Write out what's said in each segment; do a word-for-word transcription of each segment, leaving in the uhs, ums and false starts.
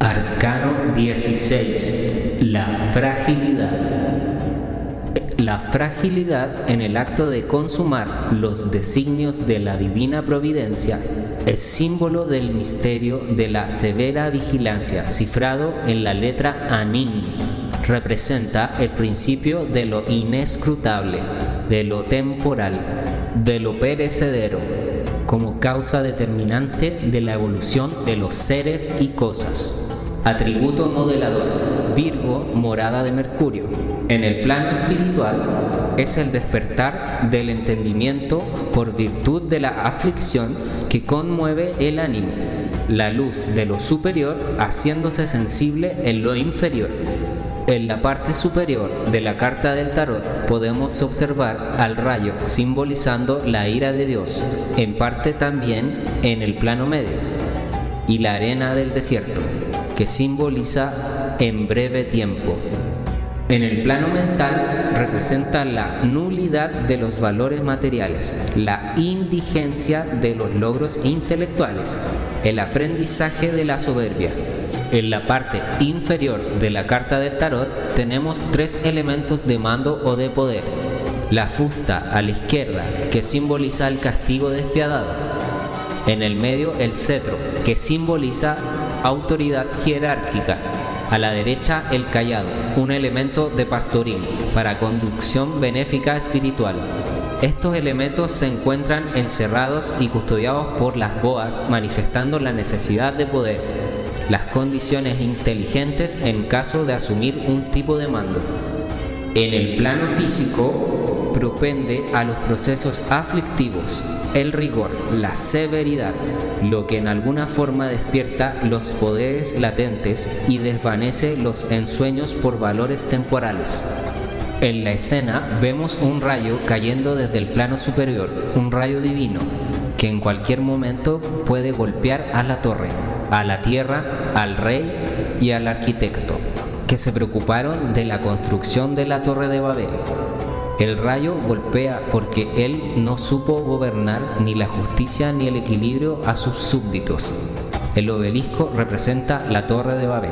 Arcano dieciséis. La fragilidad. La fragilidad en el acto de consumar los designios de la divina providencia es símbolo del misterio de la severa vigilancia, cifrado en la letra Anin. Representa el principio de lo inescrutable, de lo temporal, de lo perecedero, como causa determinante de la evolución de los seres y cosas. Atributo modelador: Virgo, morada de Mercurio. En el plano espiritual es el despertar del entendimiento por virtud de la aflicción que conmueve el ánimo, la luz de lo superior haciéndose sensible en lo inferior. En la parte superior de la carta del tarot podemos observar al rayo simbolizando la ira de Dios, en parte también en el plano medio, y la arena del desierto, que simboliza en breve tiempo. En el plano mental representa la nulidad de los valores materiales, la indigencia de los logros intelectuales, el aprendizaje de la soberbia. En la parte inferior de la carta del tarot tenemos tres elementos de mando o de poder. La fusta a la izquierda, que simboliza el castigo despiadado. En el medio el cetro, que simboliza autoridad jerárquica. A la derecha el cayado, un elemento de pastoril para conducción benéfica espiritual. Estos elementos se encuentran encerrados y custodiados por las boas, manifestando la necesidad de poder, las condiciones inteligentes en caso de asumir un tipo de mando. En el plano físico propende a los procesos aflictivos, el rigor, la severidad, lo que en alguna forma despierta los poderes latentes y desvanece los ensueños por valores temporales. En la escena vemos un rayo cayendo desde el plano superior, un rayo divino, que en cualquier momento puede golpear a la torre, a la tierra, al rey y al arquitecto, que se preocuparon de la construcción de la Torre de Babel. El rayo golpea porque él no supo gobernar ni la justicia ni el equilibrio a sus súbditos. El obelisco representa la Torre de Babel.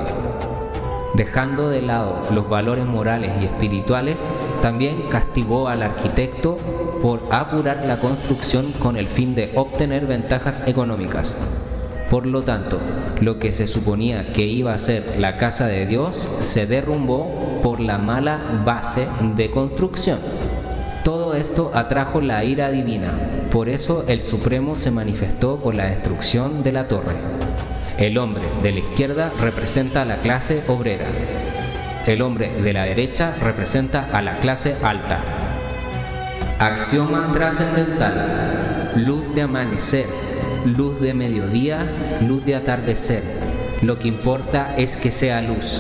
Dejando de lado los valores morales y espirituales, también castigó al arquitecto por apurar la construcción con el fin de obtener ventajas económicas. Por lo tanto, lo que se suponía que iba a ser la casa de Dios se derrumbó por la mala base de construcción. Todo esto atrajo la ira divina, por eso el Supremo se manifestó con la destrucción de la torre. El hombre de la izquierda representa a la clase obrera. El hombre de la derecha representa a la clase alta. Axioma trascendental: luz de amanecer, luz de mediodía, luz de atardecer. Lo que importa es que sea luz.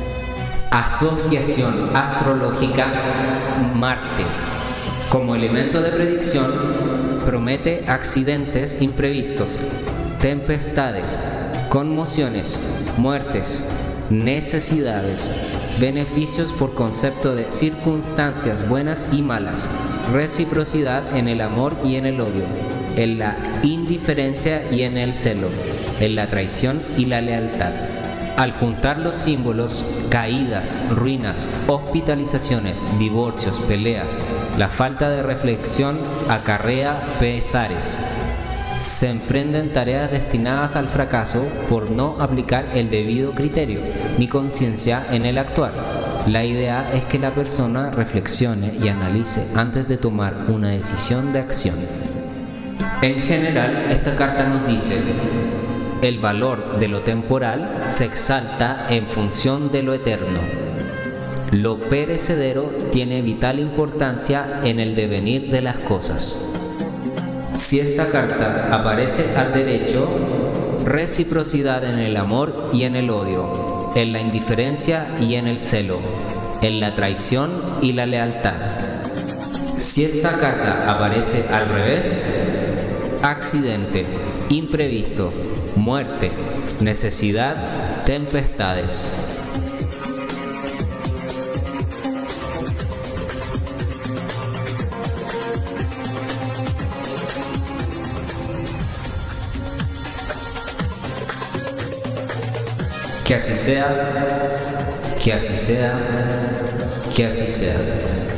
Asociación astrológica: Marte. Como elemento de predicción, promete accidentes imprevistos, tempestades, conmociones, muertes, necesidades, beneficios por concepto de circunstancias buenas y malas, reciprocidad en el amor y en el odio, en la indiferencia y en el celo, en la traición y la lealtad. Al juntar los símbolos, caídas, ruinas, hospitalizaciones, divorcios, peleas, la falta de reflexión acarrea pesares. Se emprenden tareas destinadas al fracaso por no aplicar el debido criterio ni conciencia en el actuar. La idea es que la persona reflexione y analice antes de tomar una decisión de acción. En general, esta carta nos dice: el valor de lo temporal se exalta en función de lo eterno. Lo perecedero tiene vital importancia en el devenir de las cosas. Si esta carta aparece al derecho, reciprocidad en el amor y en el odio, en la indiferencia y en el celo, en la traición y la lealtad. Si esta carta aparece al revés, accidente, imprevisto, muerte, necesidad, tempestades. Que así sea, que así sea, que así sea.